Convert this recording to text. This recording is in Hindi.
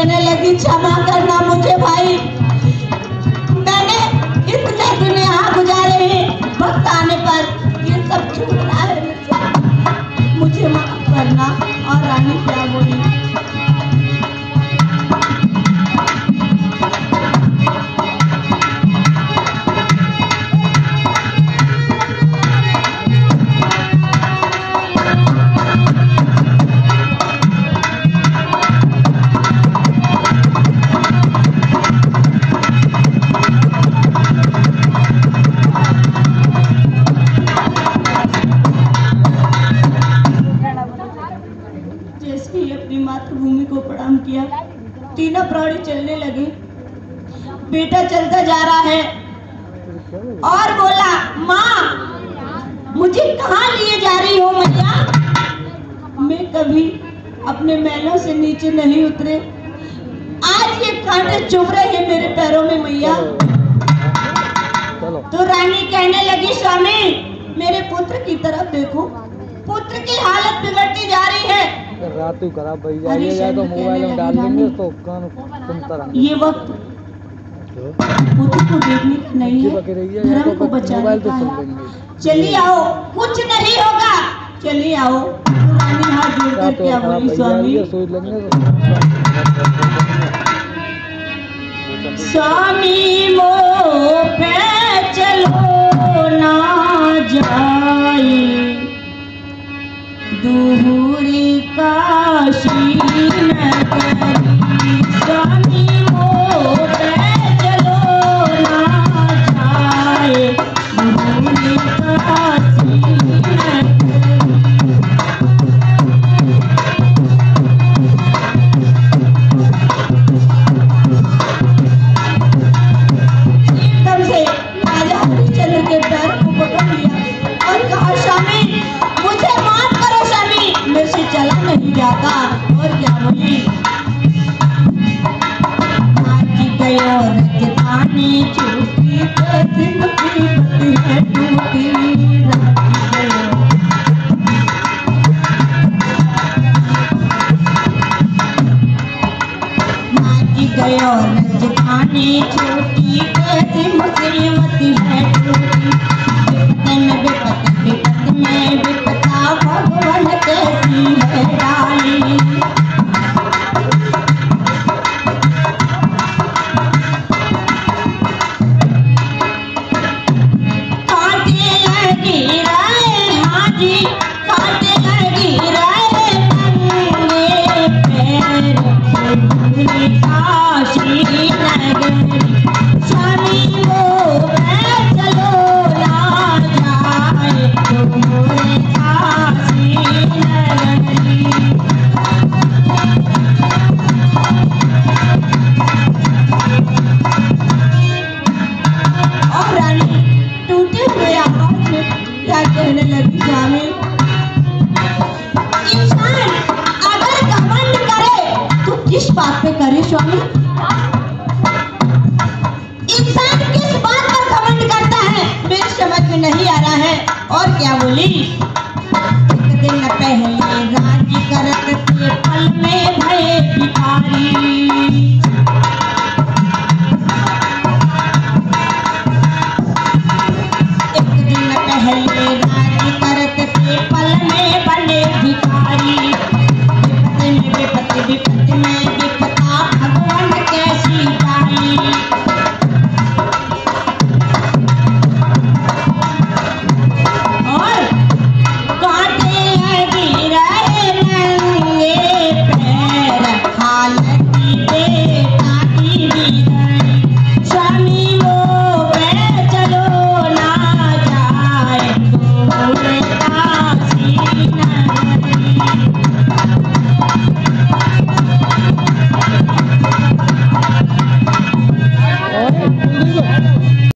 कहने लगी क्षमा करना मुझे भाई, मैंने इतने दिन यहाँ गुजारे हैं, वक्त आने पर ये सब छूट रहा है मुझे माफ करना। और रानी क्या बोली? मातृभूमि को प्रणाम किया, तीनों प्राणी चलने लगे। बेटा चलता जा रहा है और बोला, माँ मुझे कहाँ लिए जा रही हो मैया? मैं कभी अपने महलों से नीचे नहीं उतरे, आज ये कांटे चुभ रहे हैं मेरे पैरों में मैया। तो रानी कहने लगी, स्वामी मेरे पुत्र की तरफ देखो, पुत्र की हालत बिगड़ती जा रही है। रात खराब हो जाएगा तो मोबाइल में डाल देंगे तो कान सुनता रहा। ये वक्त पुत्र को देखने का नहीं है, धर्म को बचाने का है। चलिए आओ, कुछ नहीं होगा, चलिए आओ। रानी हाथ जोड़कर क्या बोली, स्वामी स्वामी मोह पे चलो ना जाए, दूरी काशी नगरी, स्वामी मोह पे चलो ना जाए, दूरी काशी नगरी। एकदम से राजा हरिश्चंद्र के पैर को पकड़ लिया और कहा, स्वामी मुझे माफ करो, स्वामी मेरे से चला नहीं जाता। और क्या बोली, गयो राजधानी छूटी, मुसीबत है टूटी, गयो राजधानी छूटी, मुसीबत है टूटी, विपत में विपता भगवान कैसी है डाली। काटे लगी राय हाजी, काटे लगी राय नंगे पैर, काशी नगरी, स्वामी मोह पे चलो ना जाए, तुम्हारे काशी नगरी। और रानी टूटे हुए आवाज में क्या कहने लगी, स्वामी इंसान अगर घमंड करे तो किस बात पे करे स्वामी? इंसान किस बात पर घमंड करता है मेरे समझ में नहीं आ रहा है। और क्या बोली,